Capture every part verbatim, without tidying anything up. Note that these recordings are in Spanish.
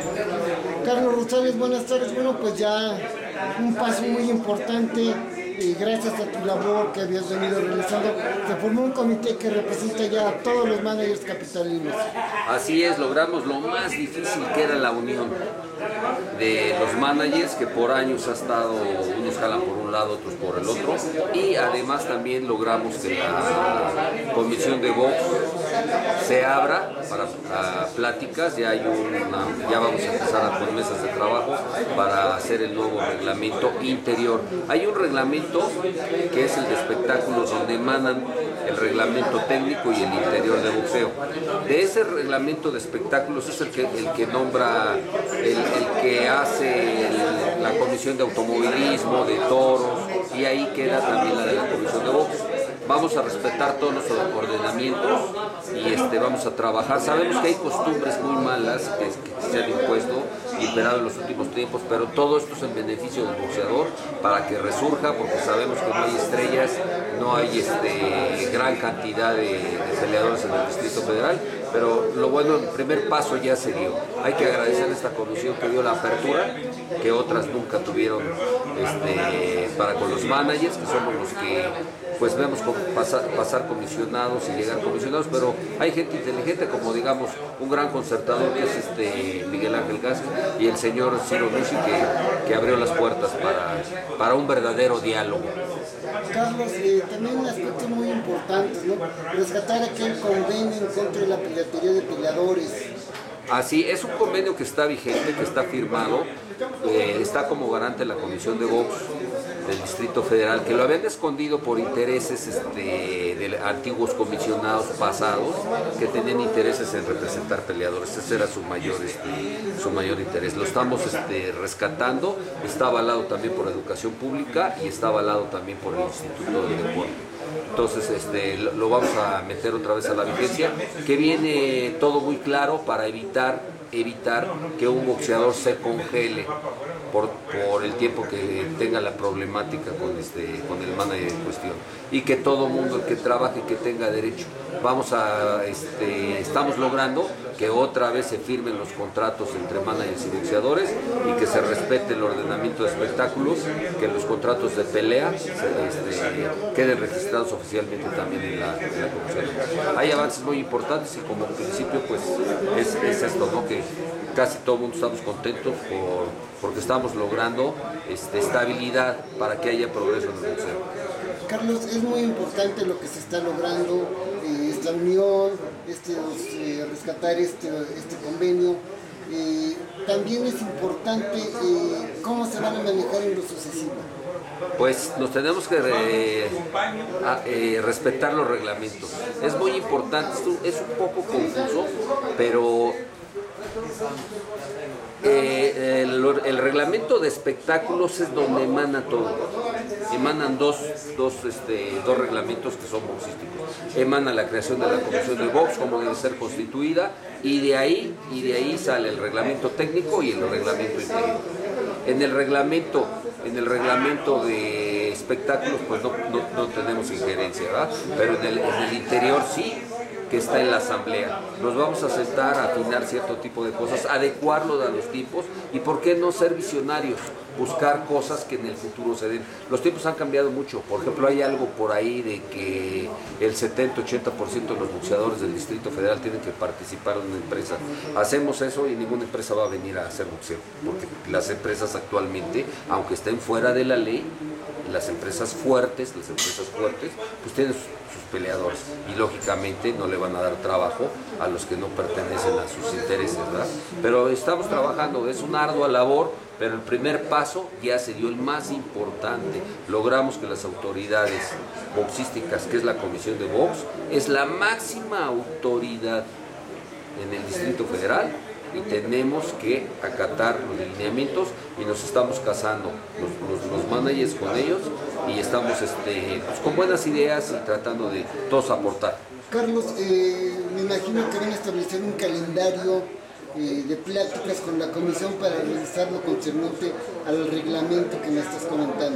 Carlos Rosales, buenas tardes. Bueno, pues ya un paso muy importante. Y gracias a tu labor que habías venido realizando, se formó un comité que representa ya a todos los managers capitalinos. Así es, logramos lo más difícil que era la unión de los managers, que por años ha estado, unos jalan por un lado, otros por el otro, y además también logramos que la comisión de box se abra para uh, pláticas. Ya hay una, ya vamos a empezar con mesas de trabajo para hacer el nuevo reglamento interior. Hay un reglamento que es el de espectáculos, donde emanan el reglamento técnico y el interior de boxeo. De ese reglamento de espectáculos es el que, el que nombra, el, el que hace el, la comisión de automovilismo, de toros, y ahí queda también la de la comisión de box. Vamos a respetar todos los ordenamientos y este, vamos a trabajar. Sabemos que hay costumbres muy malas que, que se han impuesto y imperado en los últimos tiempos, pero todo esto es en beneficio del boxeador para que resurja, porque sabemos que no hay estrellas, no hay este, gran cantidad de, de peleadores en el Distrito Federal, pero lo bueno, el primer paso ya se dio. Hay que agradecer a esta comisión que dio la apertura, que otras nunca tuvieron este, para con los managers, que somos los que pues vemos pasar, pasar comisionados y llegar comisionados, pero hay gente inteligente, como digamos un gran concertador que es este Miguel Ángel Gas y el señor Ciro Nucci, que, que abrió las puertas para, para un verdadero diálogo. Carlos, eh, también un aspecto muy importante, ¿no? Rescatar aquel convenio en contra de la piratería de peleadores. Así, es un convenio que está vigente, que está firmado, eh, está como garante la Comisión de Box del Distrito Federal, que lo habían escondido por intereses este, de antiguos comisionados pasados, que tenían intereses en representar peleadores. Ese era su mayor, este, su mayor interés. Lo estamos este, rescatando, está avalado también por Educación Pública y está avalado también por el Instituto de Deporte. Entonces este, lo vamos a meter otra vez a la vigencia, que viene todo muy claro para evitar, evitar que un boxeador se congele por, por el tiempo que tenga la problemática con, este, con el manager en cuestión, y que todo mundo, el que trabaje, que tenga derecho. Vamos a, este, estamos logrando que otra vez se firmen los contratos entre managers y boxeadores y que se respete el ordenamiento de espectáculos, que los contratos de pelea se, este, queden registrados oficialmente también en la, en la comisión. Hay avances muy importantes y como principio pues es, es esto, ¿no? Que casi todo el mundo estamos contentos por, porque estamos logrando este, estabilidad para que haya progreso en el boxeo. Carlos, es muy importante lo que se está logrando, eh, esta unión, este, eh, rescatar este, este convenio. Eh, también es importante eh, cómo se van a manejar en lo sucesivo. Pues nos tenemos que re, a, eh, respetar los reglamentos. Es muy importante, esto es un poco confuso, pero eh, el, el reglamento de espectáculos es donde emana todo. Emanan dos, dos, este, dos reglamentos que son boxísticos. Emana la creación de la comisión de box, cómo debe ser constituida, y de ahí, y de ahí sale el reglamento técnico y el reglamento interior. En el reglamento, en el reglamento de espectáculos pues no, no, no tenemos injerencia, ¿verdad? Pero en el, en el interior sí, que está en la asamblea. Nos vamos a sentar a afinar cierto tipo de cosas, adecuarlo a los tiempos y por qué no ser visionarios, buscar cosas que en el futuro se den. Los tiempos han cambiado mucho. Por ejemplo, hay algo por ahí de que el setenta ochenta por ciento de los boxeadores del Distrito Federal tienen que participar en una empresa. Hacemos eso y ninguna empresa va a venir a hacer boxeo, porque las empresas actualmente, aunque estén fuera de la ley, las empresas fuertes, las empresas fuertes, pues tienen sus, sus peleadores y lógicamente no le van a dar trabajo a los que no pertenecen a sus intereses, ¿verdad? Pero estamos trabajando, es una ardua labor, pero el primer paso ya se dio, el más importante. Logramos que las autoridades boxísticas, que es la Comisión de Box, es la máxima autoridad en el Distrito Federal, y tenemos que acatar los lineamientos y nos estamos casando los, los, los managers con ellos y estamos este, pues, con buenas ideas y tratando de todos aportar. Carlos, eh, me imagino que van a establecer un calendario eh, de pláticas con la comisión para realizar lo concerniente al reglamento que me estás comentando.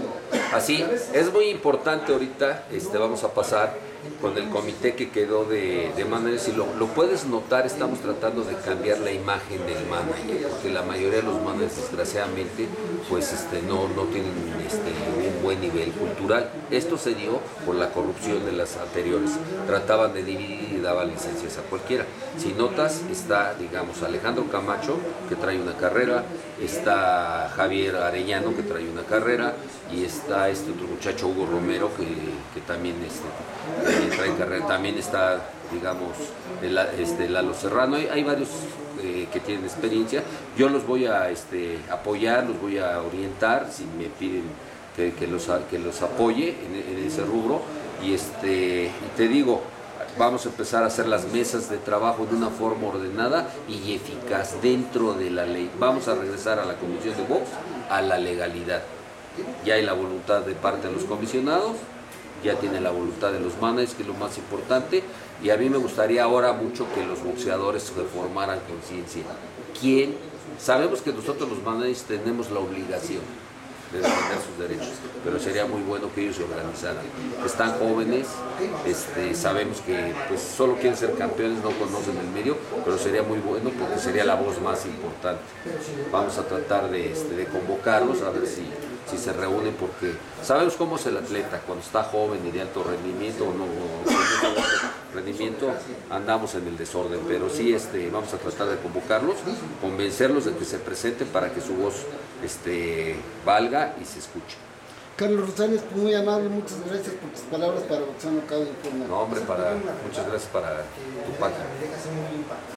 Así, es muy importante ahorita, este, vamos a pasar con el comité que quedó de, de managers. Si lo, lo puedes notar, estamos tratando de cambiar la imagen del manager, porque la mayoría de los managers, desgraciadamente, pues este, no, no tienen este, un buen nivel cultural. Esto se dio por la corrupción de las anteriores. Trataban de dividir y daban licencias a cualquiera. Si notas, está, digamos, Alejandro Camacho, que trae una carrera, está Javier Arellano, que trae una carrera, y está este otro muchacho, Hugo Romero, que, que también este, también trae carrera. También está, digamos, el, este, Lalo Serrano. Hay, hay varios eh, que tienen experiencia. Yo los voy a este, apoyar, los voy a orientar, si me piden que, que, los, que los apoye en, en ese rubro. Y, este, y te digo, vamos a empezar a hacer las mesas de trabajo de una forma ordenada y eficaz dentro de la ley. Vamos a regresar a la comisión de box, a la legalidad. Ya hay la voluntad de parte de los comisionados, ya tiene la voluntad de los managers, que es lo más importante, y a mí me gustaría ahora mucho que los boxeadores reformaran conciencia. ¿Quién? Sabemos que nosotros los managers tenemos la obligación de defender sus derechos, pero sería muy bueno que ellos se organizaran. Están jóvenes, este, sabemos que pues, solo quieren ser campeones, no conocen el medio, pero sería muy bueno porque sería la voz más importante. Vamos a tratar de, este, de convocarlos a ver si, si se reúnen, porque sabemos cómo es el atleta, cuando está joven y de alto rendimiento o no, o no de alto rendimiento, andamos en el desorden, pero sí este, vamos a tratar de convocarlos, convencerlos de que se presenten para que su voz este, valga y se escuche. Carlos Rosales, muy amable, muchas gracias por tus palabras para Boxeo No Cabe Informal. No, hombre, para, muchas gracias para tu página.